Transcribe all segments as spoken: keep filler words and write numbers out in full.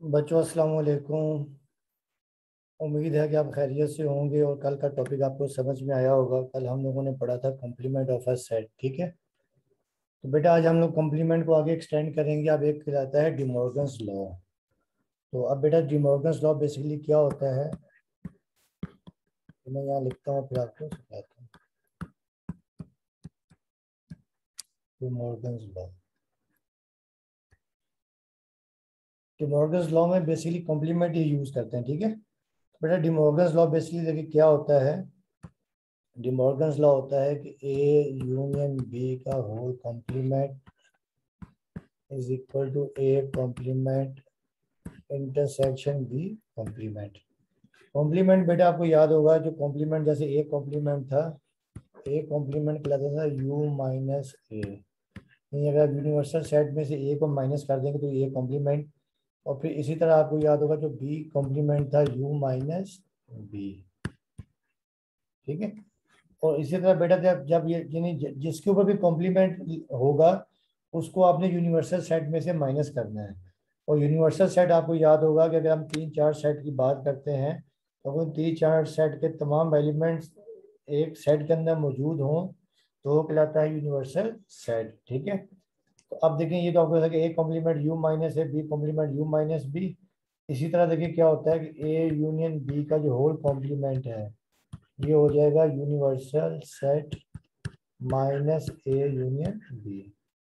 बच्चों अस्सलाम वालेकुम। उम्मीद है कि आप खैरियत से होंगे और कल का टॉपिक आपको समझ में आया होगा। कल हम लोगों ने पढ़ा था कॉम्प्लीमेंट ऑफ अ सेट, ठीक है। तो बेटा आज हम लोग कॉम्प्लीमेंट को आगे एक्सटेंड करेंगे। अब एक कहलाता है डिमॉर्गन्स लॉ। तो अब बेटा डिमॉर्गन्स लॉ बेसिकली क्या होता है, तो मैं यहाँ लिखता हूँ फिर आपको समझाता हूँ। डिमॉर्गन्स लॉ, डिमॉर्गन्स लॉ में बेसिकली कॉम्प्लीमेंट ही यूज करते हैं, ठीक है। तो बेटा डिमॉर्गन्स लॉ बेसिकली देखिए क्या होता है। डिमॉर्गन्स लॉ होता है कि ए यूनियन बी का whole complement is equal to A complement intersection B complement. Complement बेटा आपको याद होगा, जो कॉम्प्लीमेंट जैसे ए कॉम्प्लीमेंट था, ए कॉम्प्लीमेंट कहलाता था यू माइनस ए। नहीं, अगर आप यूनिवर्सल सेट में से ए को माइनस कर देंगे तो ए कॉम्प्लीमेंट। और फिर इसी तरह आपको याद होगा जो बी कॉम्प्लीमेंट था यू माइनस बी, ठीक है। और इसी तरह बेटा जब जब ये यानी ज- जिसके ऊपर भी कॉम्प्लीमेंट होगा उसको आपने यूनिवर्सल सेट में से माइनस करना है। और यूनिवर्सल सेट आपको याद होगा कि अगर हम तीन चार सेट की बात करते हैं तो उन तीन चार सेट के तमाम एलिमेंट्स एक सेट के अंदर मौजूद हों तो वो कहलाता है यूनिवर्सल सेट, ठीक है। तो अब देखें, ये तो आपको लगा कि ए कॉम्प्लीमेंट यू माइनस है, B complement U minus B. इसी तरह देखिए क्या होता है कि ए यूनियन बी का जो होल कॉम्प्लीमेंट है ये हो जाएगा universal set minus A union B.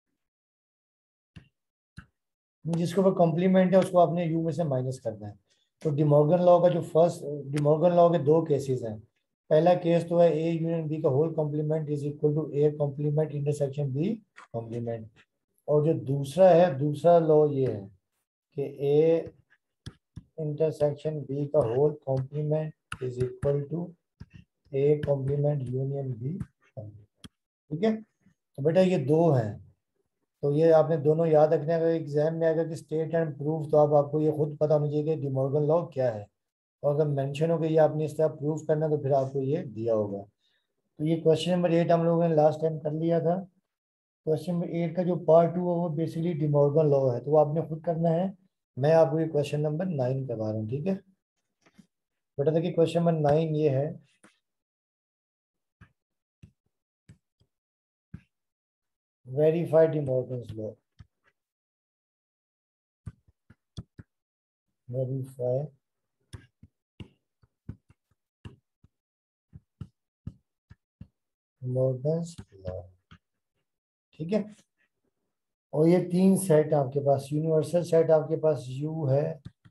जिसके ऊपर कॉम्प्लीमेंट है उसको आपने यू में से माइनस करना है। तो डिमॉर्गन लॉ का जो फर्स्ट, डिमॉर्गन लॉ के दो केसेस हैं। पहला केस तो है ए यूनियन बी का whole complement is equal to A complement intersection B complement. और जो दूसरा है, दूसरा लॉ ये है कि ए इंटरसेक्शन बी का whole complement is equal to A complement union B, ठीक है। तो बेटा ये दो हैं, तो ये आपने दोनों याद रखने। अगर एग्जाम में अगर कि स्टेट एंड प्रूफ, तो आप आपको ये खुद पता होना चाहिए कि डिमॉर्गन लॉ क्या है। और अगर मेंशन हो कि ये आपने इस तरह प्रूफ करना तो फिर आपको ये दिया होगा। तो ये क्वेश्चन नंबर एट हम लोगों ने लास्ट टाइम कर लिया था। क्वेश्चन नंबर एट का जो पार्ट टू है वो बेसिकली डिमॉर्गन लॉ है, तो वो आपने खुद करना है। मैं आपको ये क्वेश्चन नंबर नाइन करवा रहा हूँ, ठीक है। बेटा देखिए क्वेश्चन नंबर नाइन ये है, verify De Morgan's law. Verify De Morgan's law, ठीक है। और ये तीन सेट आपके पास, यूनिवर्सल सेट आपके पास यू है,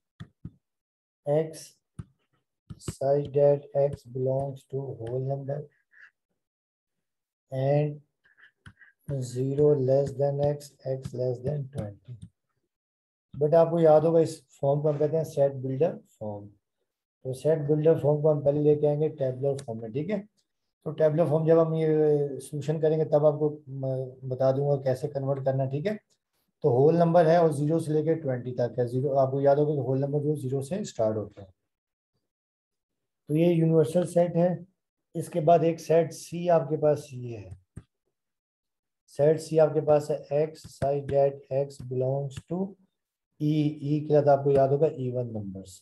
x such that x belongs to whole number and zero less than x, x less than twenty. But आपको याद होगा इस फॉर्म को हम कहते हैं सेट बिल्डर फॉर्म। तो सेट बिल्डर फॉर्म को हम पहले लेके आएंगे टेबुलर फॉर्म में, ठीक है। तो टेबुलर फॉर्म जब हम ये सोल्यूशन करेंगे तब आपको मैं बता दूंगा कैसे कन्वर्ट करना, ठीक है। तो होल नंबर है और जीरो से लेकर ट्वेंटी तक है। जीरो आपको याद होगा कि होल नंबर जो जीरो से स्टार्ट होते हैं। तो ये यूनिवर्सल सेट है। इसके बाद एक सेट सी आपके पास ये है। सेट सी आपके पास है x such that x belongs to E. E के बाद आपको याद होगा इवन नंबर्स,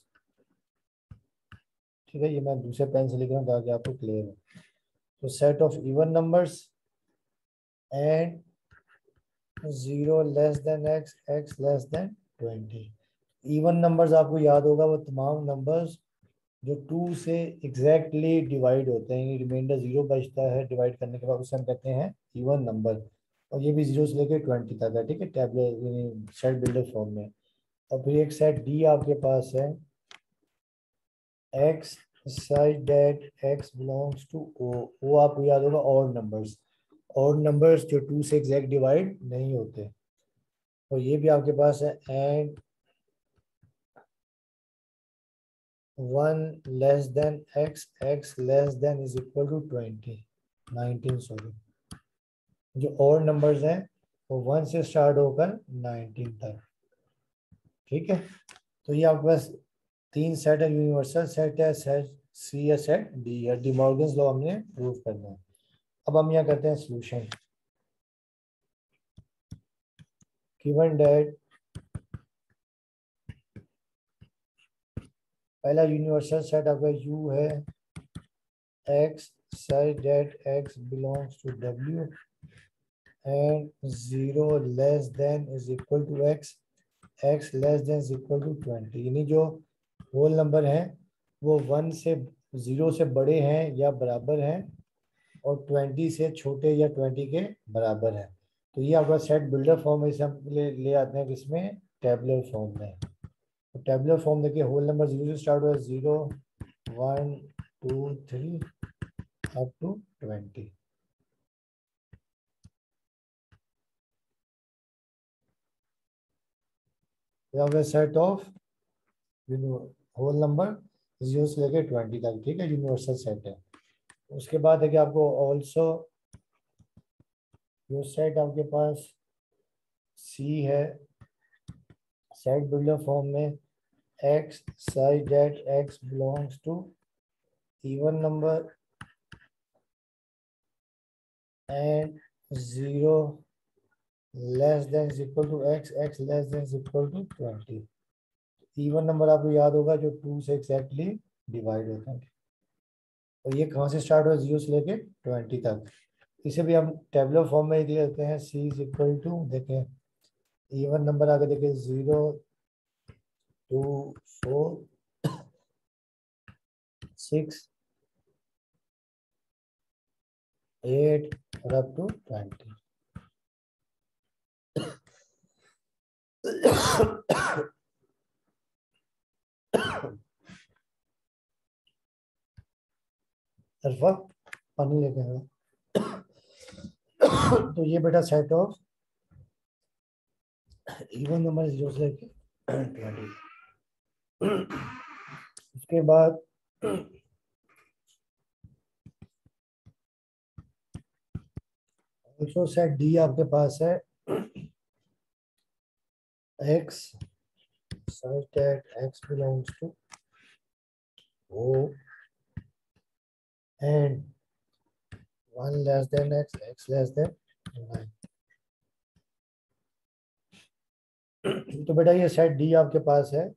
ठीक है। ये मैं दूसरे पेन से लिख रहा हूँ ताकि आपको क्लियर हो। तो set of even numbers and zero less than x, x less than twenty. Even numbers आपको याद होगा वो तमाम नंबर्स जो टू से एग्जैक्टली डिवाइड होते हैं, रिमाइंडर जीरो बचता है डिवाइड करने के बाद, उसे हम कहते हैं इवन नंबर। और ये भी जीरो से लेकर ट्वेंटी तक है, ठीक है, टैबलेट सेट बिल्डर फॉर्म में। और फिर एक सेट डी आपके पास है, x such that x belongs to O. वो आपको याद होगा और नंबर्स, और नंबर्स जो टू से एग्जैक्ट डिवाइड नहीं होते। और ये भी आपके पास है and one less than x, x less than is equal to twenty, nineteen sorry. जो और नंबर्स हैं वो वन से स्टार्ट होकर नाइनटीन तक, ठीक है। तो ये आपके पास तीन सेट है, यूनिवर्सल सेट है, सेट सी है, सेट डी है। डिमॉर्गन्स लॉ हमने प्रूव करना है। अब हम यहाँ करते हैं सॉल्यूशन। गिवन दैट पहला यूनिवर्सल सेट आपका यू है x such that x belongs to w and zero less than is equal to x, x less than is equal to twenty. यानी जो होल नंबर हैं वो वन से zero से बड़े हैं या बराबर हैं और ट्वेंटी से छोटे या ट्वेंटी के बराबर हैं। तो ये आपका सेट बिल्डर फॉर्म में इसे हम ले, ले आते हैं किसमें, टेबुलर फॉर्म में। तो टेबुलर फॉर्म देखिए होल नंबर जीरो से स्टार्ट हुआ, zero one two three up to twenty. Set of whole number zero से लेके ट्वेंटी तक, ठीक है, यूनिवर्सल सेट है। उसके बाद है कि आपको ऑल्सो जो सेट आपके पास सी है सेट बिल्डर फॉर्म में, x such that x belongs to even number and zero less than is equal to x, x less than is equal to twenty. Even number आपको याद होगा जो to से exactly divide होता है। और ये कहाँ से स्टार्ट हुआ, जीरो से लेके ट्वेंटी तक। इसे भी हम टेबुलर फॉर्म में लिख लेते हैं, c इज इक्वल टू, देखें इवन नंबर आगे देखें zero two four six eight और अप टू ट्वेंटी। अल्फा पानी लेके आया। तो ये बेटा set of even number zero से लेके ट्वेंटी। उसके बाद ऑल्सो सेट डी आपके पास है, x such that x belongs to O and one less than x, x less than nine. तो बेटा ये सेट डी आपके पास है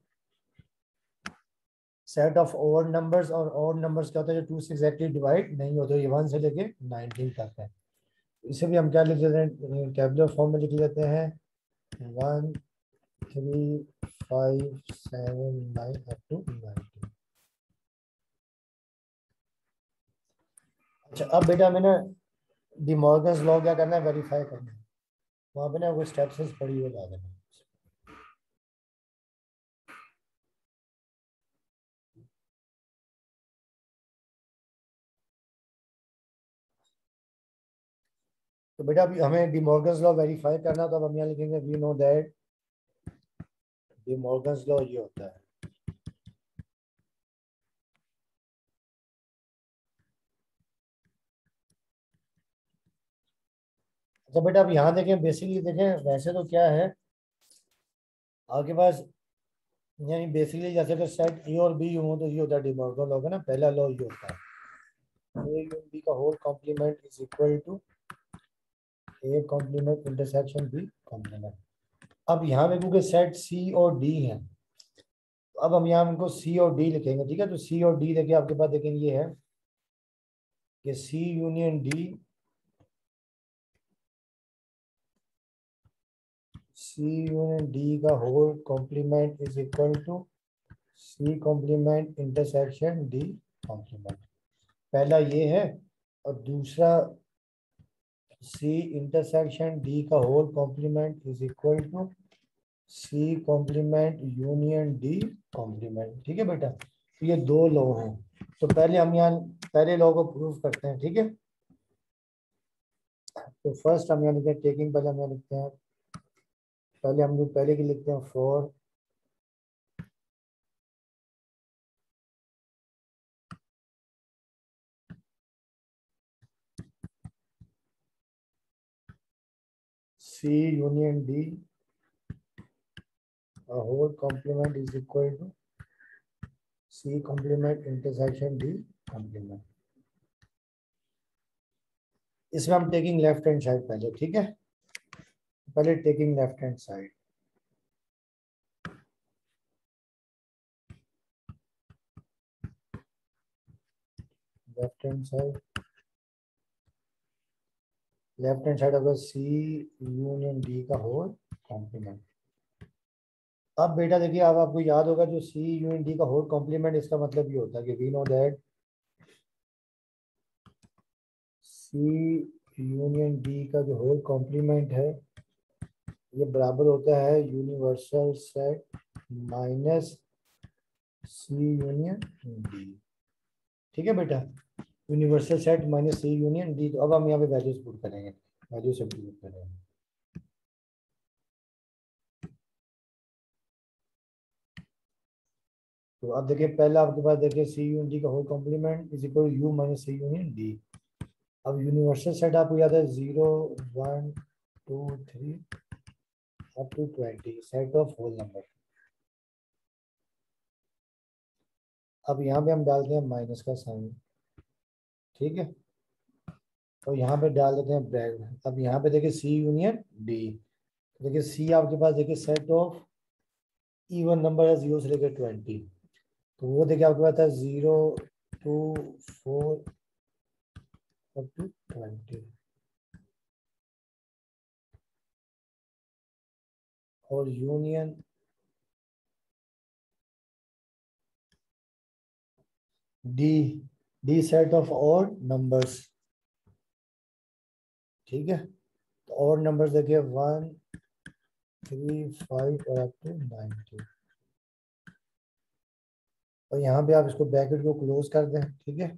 सेट ऑफ ओड नंबर्स, और ओड नंबर्स क्या होता है जो टू से एग्जैक्टली डिवाइड नहीं होते, ये वन से लेके नाइनटीन तक है। इसे भी हम क्या लिख लेते हैं, टेबुलर फॉर्म में लिख लेते हैं, one three five seven nine up to nineteen. अच्छा अब बेटा हमें ना डी मॉर्गन्स लॉ क्या करना है, वेरीफाई करना है। वहाँ पे ना कोई स्टेप्स पड़ी हुई ला देना। तो बेटा अभी हमें डी मॉर्गन्स लॉ वेरीफाई करना, तो अब हम यहाँ लिखेंगे we know that De Morgan's law ये होता है। अच्छा बेटा अब यहाँ देखें, बेसिकली देखें वैसे तो क्या है आपके पास, यानी बेसिकली जैसे अगर सेट ए और बी हो तो ये होता है डी मॉर्गन लॉ का ना, पहला लॉ ये होता है ए यून बी का whole complement is equal to A complement intersection B complement. अब यहाँ पे क्योंकि सेट सी और डी है, तो अब हम यहाँ इनको सी और डी लिखेंगे, ठीक है। तो सी और डी देखिए आपके पास, देखेंगे ये है कि C union D, C union D का whole complement is equal to C complement intersection D complement. पहला ये है, और दूसरा सी इंटरसेक्शन डी का whole complement is equal to C complement union D complement, ठीक है बेटा। तो ये दो लॉ हैं। तो पहले हम यहाँ पहले लॉ को प्रूव करते हैं, ठीक है। तो फर्स्ट हम यहाँ लिखते हैं टेकिंग, पहले हम यहाँ लिखते हैं, पहले हम लोग पहले की लिखते हैं for C union D a whole complement is equal to C complement intersection D complement। इसमें हम टेकिंग लेफ्ट हैंड साइड पहले, ठीक है, पहले taking left hand side. Left hand side, left hand side होगा सी यूनियन डी का whole complement. अब बेटा देखिए, अब आपको याद होगा जो सी यूनियन डी का होल कॉम्प्लीमेंट, इसका मतलब ये होता है कि we know that C union D का जो होल कॉम्प्लीमेंट है ये बराबर होता है universal set minus C union D. ठीक है बेटा, universal set minus C union D. तो अब हम यहाँ पे वैल्यूज पुट करेंगे, वैल्यू सब्स्टिट्यूट करेंगे। तो अब देखिए, पहला आपके पास देखिए सी यूनियन डी का whole complement is equal U minus C union D. अब यूनिवर्सल सेट आपको याद है zero one two three up to twenty, set of whole number. अब यहाँ पे हम डालते हैं माइनस का साइन, ठीक है, और यहाँ पे डाल देते हैं ब्रैकेट। अब यहाँ पे देखिए सी यूनियन डी, देखिए सी आपके पास देखिए सेट ऑफ इवन नंबर है जीरो से लेकर ट्वेंटी, तो वो देखिए आपके पास था zero two four up to twenty. और union D, D set of odd numbers, ठीक है, तो ऑड नंबर्स देखिए वन थ्री फाइव और अप टू नाइनटी। और यहाँ पे आप इसको ब्रैकेट को क्लोज कर दें, ठीक है।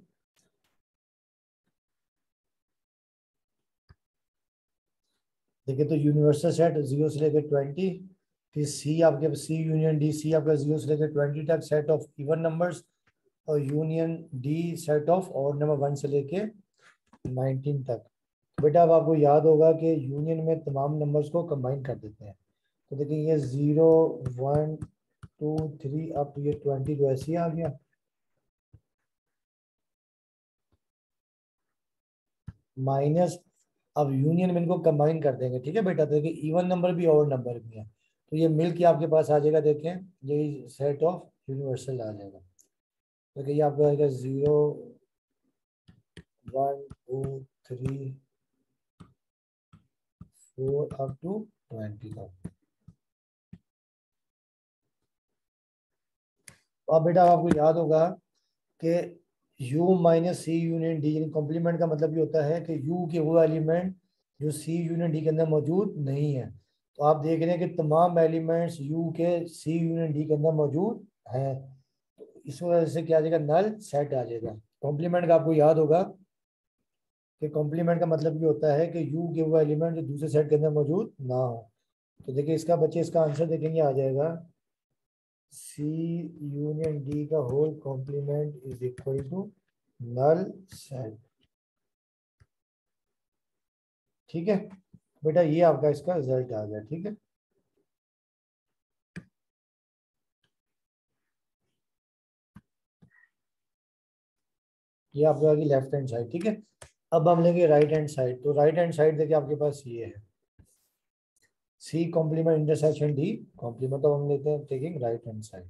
देखिए तो यूनिवर्सल सेट जीरो से लेकर ट्वेंटी, फिर सी आपके सी यूनियन डी, सी आपका जीरो से लेकर ट्वेंटी तक सेट ऑफ इवन नंबर्स, और union D set of odd number one से लेके नाइनटीन तक। बेटा अब आपको याद होगा कि यूनियन में तमाम नंबर्स को कंबाइन कर देते हैं। तो देखिए ये जीरो वन टू थ्री अब ये ट्वेंटी तो ऐसे ही आ गया, माइनस, अब यूनियन में इनको कंबाइन कर देंगे, ठीक है बेटा। तो देखिए इवन नंबर भी और नंबर भी है, तो ये मिल के आपके पास आ जाएगा, देखें यही सेट ऑफ यूनिवर्सल आ जाएगा। देखिए ये आपको आएगा zero one two three four up to twenty तक। तो अब बेटा आपको याद होगा कि u minus C union D, यानी कॉम्प्लीमेंट का मतलब ये होता है कि u के वो एलिमेंट जो सी यूनियन डी के अंदर मौजूद नहीं है। तो आप देख रहे हैं कि तमाम एलिमेंट्स u के सी यूनियन डी के अंदर मौजूद हैं, तो इस वजह से क्या आ जाएगा, नल सेट आ जाएगा। कॉम्प्लीमेंट का आपको याद होगा कि कॉम्प्लीमेंट का मतलब ये होता है कि u के वो एलिमेंट जो दूसरे सेट के अंदर मौजूद ना हो। तो देखिए इसका बच्चे इसका आंसर देखेंगे आ जाएगा सी यूनियन डी का whole complement is equal to null set. ठीक है बेटा, ये आपका इसका रिजल्ट आ गया, ठीक है। ये आपको आ गई लेफ्ट हैंड साइड, ठीक है। अब हम लेंगे राइट हैंड साइड। तो राइट हैंड साइड देखिए आपके पास ये है C complement intersection D complement. तो हम लेते हैं टेकिंग राइट हैंड साइड।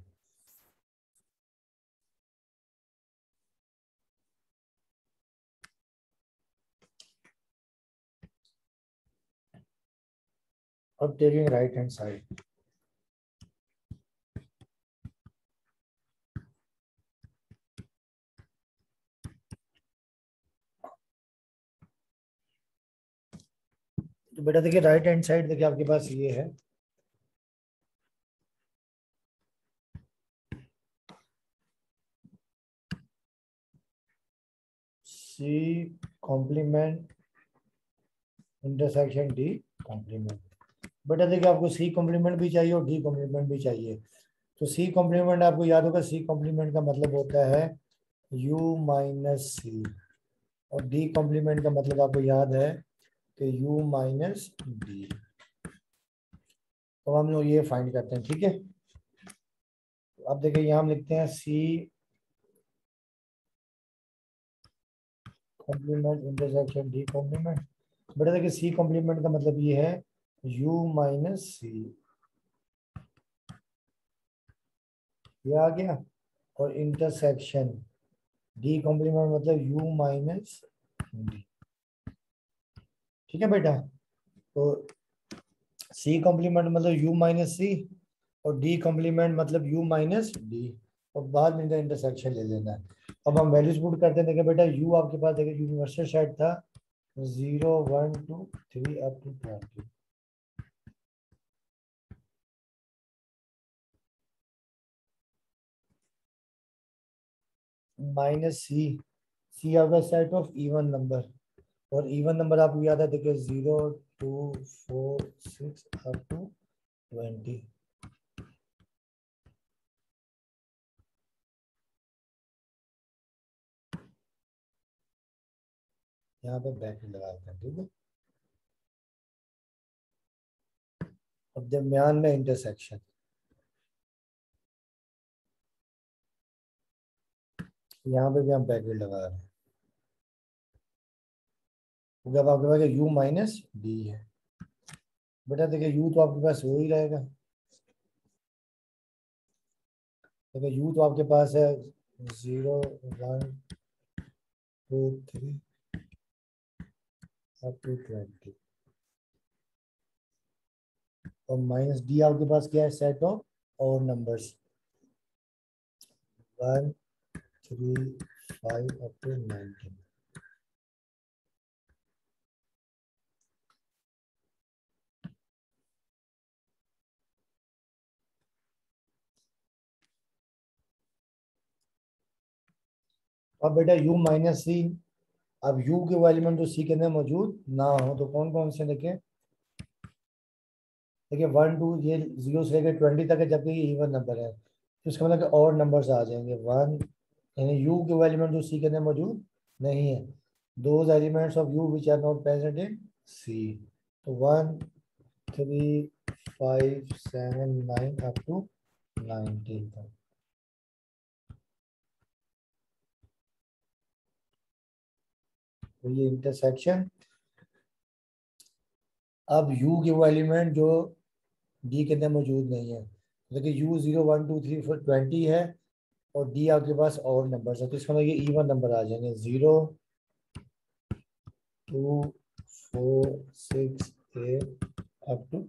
अब टेकिंग राइट हैंड साइड, तो बेटा देखिए राइट हैंड साइड देखिए आपके पास ये है C complement intersection D complement. बेटा देखिए आपको सी कॉम्प्लीमेंट भी चाहिए और डी कॉम्प्लीमेंट भी चाहिए। तो सी कॉम्प्लीमेंट आपको याद होगा, सी कॉम्प्लीमेंट का मतलब होता है u माइनस सी, और डी कॉम्प्लीमेंट का मतलब आपको याद है कि u माइनस डी। तो हम लोग ये फाइंड करते हैं, ठीक है। तो अब देखिए यहाँ हम लिखते हैं C complement intersection D complement. बेटा देखिए सी कॉम्प्लीमेंट का मतलब ये है u माइनस सी, ये आ गया, और इंटरसेक्शन डी कॉम्प्लीमेंट मतलब यू माइनस डी। ठीक है बेटा, तो सी कॉम्प्लीमेंट मतलब यू माइनस सी, और डी कॉम्प्लीमेंट मतलब यू माइनस डी, और बाद में इनका इंटरसेक्शन ले लेना है। अब हम वैल्यूज पुट करते हैं। देखिए बेटा, यू आपके पास देखिए यूनिवर्सल सेट था zero one two three up to twenty. Minus C, C आपका सेट ऑफ इवन नंबर, और इवन नंबर आपको याद है देखिए zero two four six up to twenty. यहाँ पे ब्रैकेट लगाते हैं, ठीक है। अब दरम्यान में इंटरसेक्शन, यहाँ पे भी हम ब्रैकेट लगा रहे हैं, क्योंकि अब आपके पास यू माइनस डी है। बेटा देखिए यू तो आपके पास हो ही रहेगा। देखिए यू तो आपके पास है zero one two three up to twenty, और माइनस डी आपके पास क्या है, सेट ऑफ और numbers one three five up to nineteen. अब बेटा u माइनस सी, अब u के वो एलिमेंट जो सी के अंदर मौजूद ना हो तो कौन कौन से देखें। देखिए वन टू ये जीरो से लेकर ट्वेंटी तक है, जबकि ये इवन नंबर है, तो इसका मतलब कि और नंबर्स आ जाएंगे वन, यानी u के वो एलिमेंट जो सी के अंदर मौजूद नहीं है, those elements of u which are not present in C. तो one three five seven nine up to nineteen तक। तो ये इंटरसेक्शन। अब u के वो एलिमेंट जो डी के अंदर मौजूद नहीं है, देखिए U zero one two three four twenty है, और डी आपके पास और नंबर है, तो इसका मतलब ये इवन नंबर आ जाएंगे zero two four six eight up to.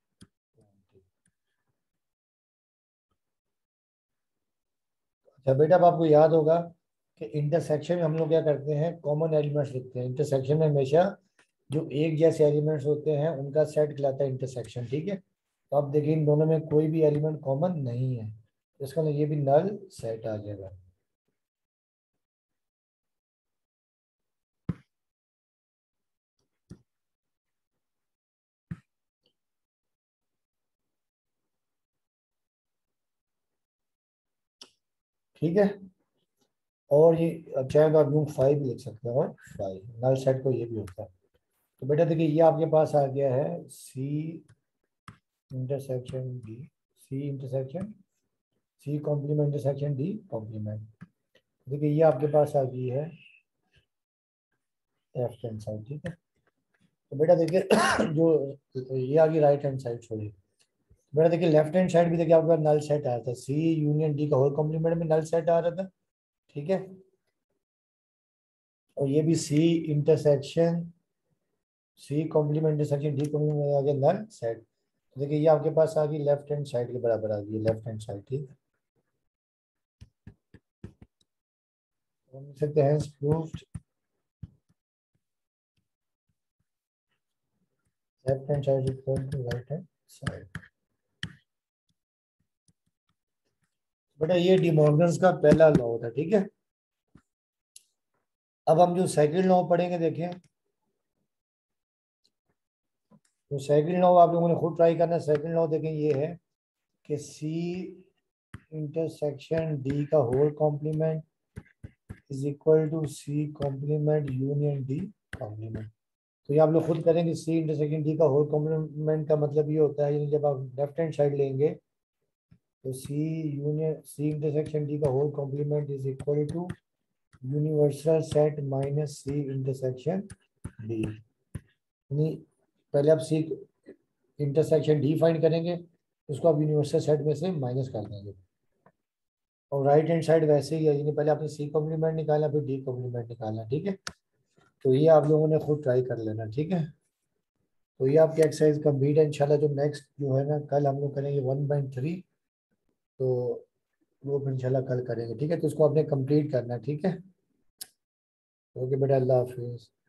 अच्छा बेटा, अब आपको याद होगा कि इंटरसेक्शन में हम लोग क्या करते हैं, कॉमन एलिमेंट्स लिखते हैं। इंटरसेक्शन में हमेशा जो एक जैसे एलिमेंट्स होते हैं उनका सेट कहलाता है इंटरसेक्शन, ठीक है। तो अब देखिए इन दोनों में कोई भी एलिमेंट कॉमन नहीं है, तो इसका मतलब ये भी नल सेट आ जाएगा। ठीक है, और ये अब चाहे तो आप यूँ फाइव भी लिख सकते हो, और फाइव नल सेट को ये भी होता है। तो बेटा देखिए ये आपके पास आ गया है C intersection D, C intersection C complement intersection D complement. देखिए ये आपके पास आ गई है लेफ्ट हैंड साइड, ठीक है। तो बेटा देखिए जो ये आ गई राइट हैंड साइड, छोड़िए। बेटा देखिए लेफ्ट हैंड साइड भी देखिए आपके पास नल सेट आ रहा था, सी यूनियन डी का होल कॉम्प्लीमेंट में नल सेट आ रहा था, ठीक है। और ये भी C intersection C complement intersection D complement में आ गया नल सेट। तो देखिए ये आपके पास आ गई लेफ्ट हैंड साइड के बराबर आ गई, लेफ्ट हैंड साइड, ठीक है। तो हम लिख सकते हैं proved left hand side equal to right hand side. बेटा ये डिमॉर्गन्स का पहला लॉ था, ठीक है। अब हम जो सेकंड लॉ पढ़ेंगे देखें, तो सेकंड लॉ आप लोगों ने खुद ट्राई करना है। सेकंड लॉ देखें ये है कि सी इंटरसेक्शन डी का whole complement is equal to C complement union D complement. तो ये आप लोग खुद करेंगे, सी इंटरसेक्शन डी का होल कॉम्प्लीमेंट का मतलब ये होता है, यानी जब आप लेफ्ट हैंड साइड लेंगे तो C union C intersection D का whole complement is equal to universal set minus C intersection D. यानी पहले आप सी इंटरसेक्शन डी फाइंड करेंगे, उसको आप यूनिवर्सल सेट में से माइनस कर देंगे। और राइट हैंड साइड वैसे ही है, यानी पहले आपने सी कॉम्प्लीमेंट निकाला फिर डी कॉम्प्लीमेंट निकाला, ठीक है। तो ये आप लोगों ने खुद ट्राई कर लेना, ठीक है। तो ये आपकी एक्सरसाइज कंप्लीट है। इंशाल्लाह जो नेक्स्ट जो है ना कल हम लोग करेंगे वन पॉइंट थ्री, तो वो फिर इंशाल्लाह कल करेंगे, ठीक है। तो उसको आपने कंप्लीट करना है, ठीक है। ओके बेटा, अल्लाह हाफिज़।